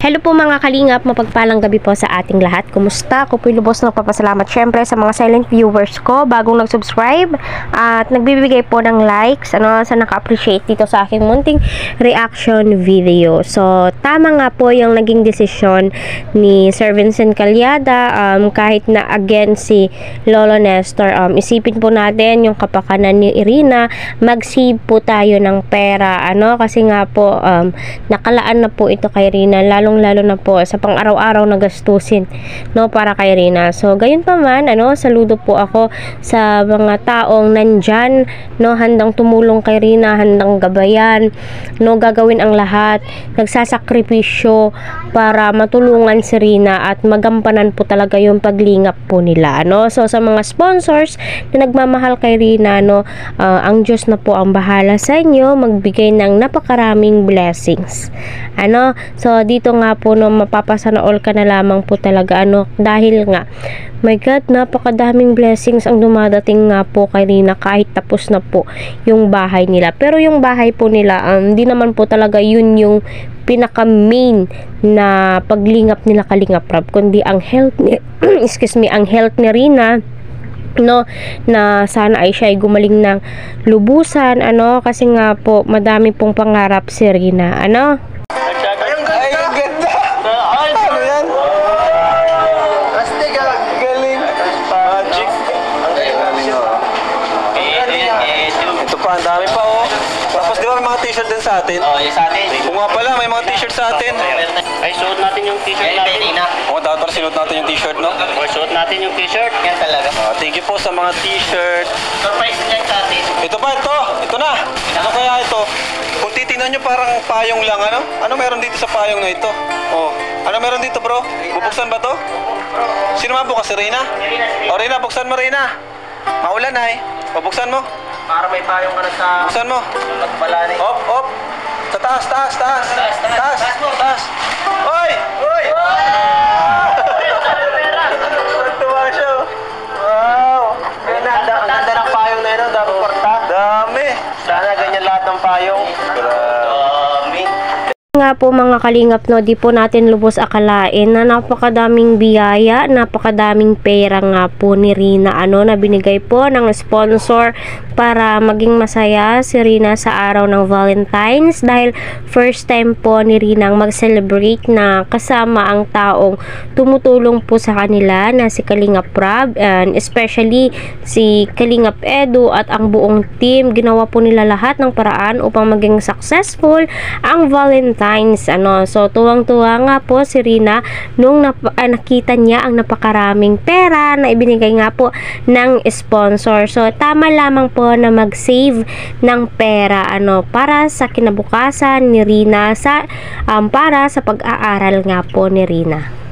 Hello po mga kalingap, mapagpalang gabi po sa ating lahat. Kumusta? Ako po lubos na nagpapasalamat syempre sa mga silent viewers ko, bagong nag-subscribe at nagbibigay po ng likes, sa naka-appreciate dito sa aking munting reaction video. So, tama nga po yung naging desisyon ni Sir Vincent Calyada, kahit na again si Lolo Nestor. Isipin po natin yung kapakanan ni Irina, mag-save po tayo ng pera, kasi nga po nakalaan na po ito kay Irina, lalo na po sa pang-araw-araw na gastusin para kay Rina. So gayon pa man, saludo po ako sa mga taong nandyan, handang tumulong kay Rina, handang gabayan, gagawin ang lahat, nagsasakripisyo para matulungan si Rina at magampanan po talaga yung paglingap po nila, So sa mga sponsors na nagmamahal kay Rina, ang Diyos na po ang bahala sa inyo, magbigay ng napakaraming blessings. So dito nga po mapapasana all ka na lamang po talaga, dahil nga my God, napakadaming blessings ang dumadating nga po kay Rina kahit tapos na po yung bahay nila. Pero yung bahay po nila, di naman po talaga yun yung pinaka main na paglingap nila Kalingap Rab, kundi ang health ni ang health ni Rina, na sana ay siya ay gumaling ng lubusan, kasi nga po madami pong pangarap si Rina, ang dami pa, Tapos di ba may mga t-shirt din sa atin? Sa atin. Kung nga pala, may mga t-shirt sa atin. Ay, suot natin yung t-shirt natin. Dapat para sinuot natin yung t-shirt, Suot natin yung t-shirt. Yan talaga. Thank you po sa mga t-shirt. Surprise niyan sa atin. Ito ba? Ito na. Ano kaya ito? Kung titingnan nyo, parang payong lang, Ano meron dito sa payong na ito? Ano meron dito, bro? Bubuksan ba to? Sino mabukas? Si Rina? Rina, buksan mo, Rina. Maulan, Bubuksan mo. Para may payong ka na sa... Buksan mo. Magbalani. Op. Sa taas. Taas. Oy! Tuwa siya. Wow. Ang ganda ng payong na yun, dapat porta. Dami. Sana ganyan lahat ng payong. Dami. Nga po mga kalingap, di po natin lubos akalain na napakadaming biyaya, napakadaming pera nga po ni Rina, na binigay po ng sponsor para maging masaya si Rina sa araw ng Valentine's, dahil first time po ni Rina mag-celebrate na kasama ang taong tumutulong po sa kanila na si Kalingap Rab, and especially si Kalingap Edu at ang buong team. Ginawa po nila lahat ng paraan upang maging successful ang Valentine's. So tuwang-tuwa nga po si Rina nung nakita niya ang napakaraming pera na ibinigay nga po ng sponsor. So tama lamang po na mag-save ng pera, para sa kinabukasan ni Rina, para sa pag-aaral nga po ni Rina.